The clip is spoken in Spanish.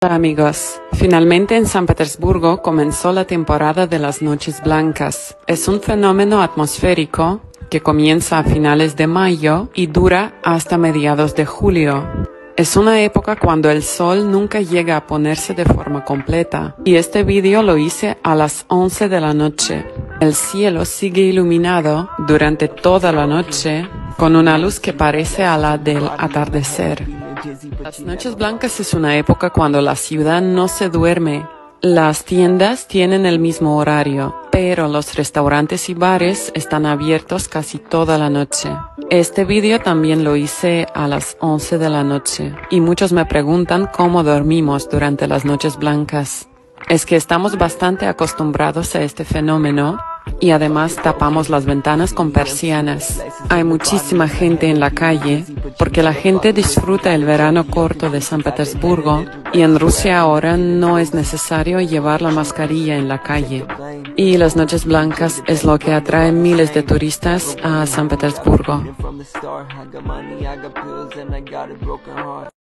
Hola amigos, finalmente en San Petersburgo comenzó la temporada de las Noches Blancas. Es un fenómeno atmosférico que comienza a finales de mayo y dura hasta mediados de julio. Es una época cuando el sol nunca llega a ponerse de forma completa, y este vídeo lo hice a las 11 de la noche. El cielo sigue iluminado durante toda la noche con una luz que parece a la del atardecer. Las Noches Blancas es una época cuando la ciudad no se duerme. Las tiendas tienen el mismo horario, pero los restaurantes y bares están abiertos casi toda la noche. Este vídeo también lo hice a las 11 de la noche, y muchos me preguntan cómo dormimos durante las Noches Blancas. Es que estamos bastante acostumbrados a este fenómeno, y además tapamos las ventanas con persianas. Hay muchísima gente en la calle, porque la gente disfruta el verano corto de San Petersburgo, y en Rusia ahora no es necesario llevar la mascarilla en la calle. Y las Noches Blancas es lo que atrae miles de turistas a San Petersburgo.